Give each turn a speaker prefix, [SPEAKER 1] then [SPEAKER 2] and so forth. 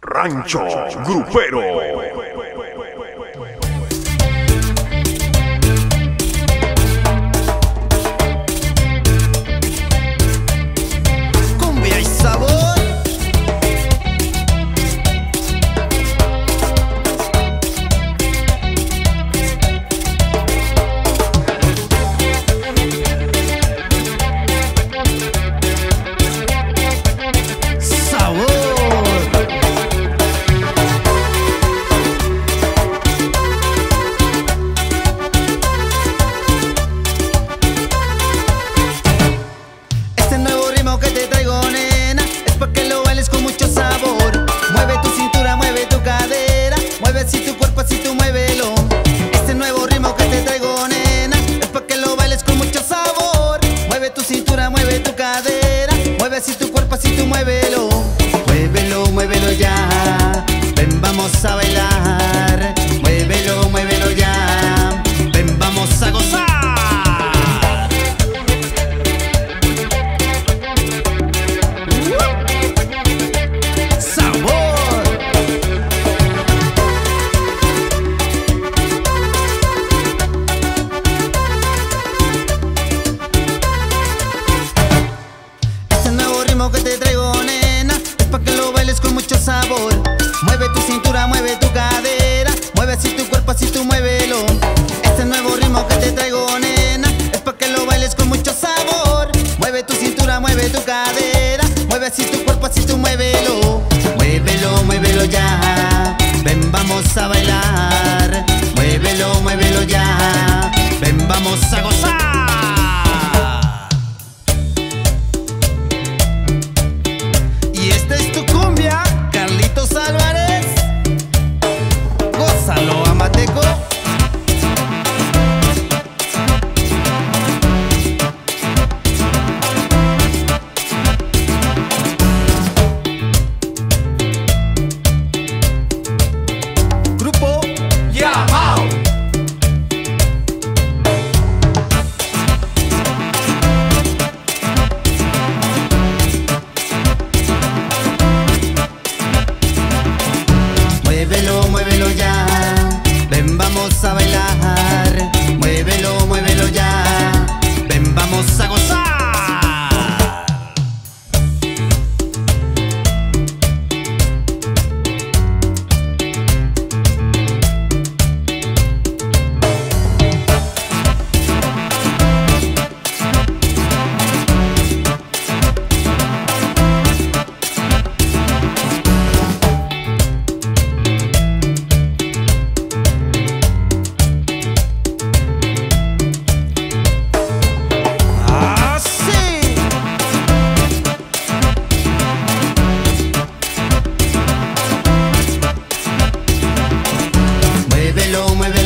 [SPEAKER 1] Rancho Grupero.
[SPEAKER 2] Cumbia y sabor. Que te traigo, nena, es pa' que lo bailes con mucho sabor. Mueve tu cintura, mueve tu cadera, mueve así tu cuerpo, así tú muévelo. Este nuevo ritmo que te traigo, nena, es pa' que lo bailes con mucho sabor. Mueve tu cintura, mueve tu cadera, mueve así tu cuerpo, así tú muévelo. Muévelo, muévelo ya, ven vamos a bailar. Muévelo, muévelo ya, ven vamos a gozar. Que te traigo, nena, es pa' que lo bailes con mucho sabor. Mueve tu cintura, mueve tu cadera, mueve así tu cuerpo, así tú muévelo. Este nuevo ritmo que te traigo, nena, es pa' que lo bailes con mucho sabor. Mueve tu cintura, mueve tu cadera, mueve así tu cuerpo, así tú muévelo. Muévelo, muévelo ya, ven vamos a bailar. Muévelo, muévelo ya, ven vamos a gozar. Gózalo, amateco. Grupo Yamao. Muévelo, muévelo ya, ven vamos a bailar. Muévelo, muévelo ya, ven vamos a gozar. Muévelo, muévelo.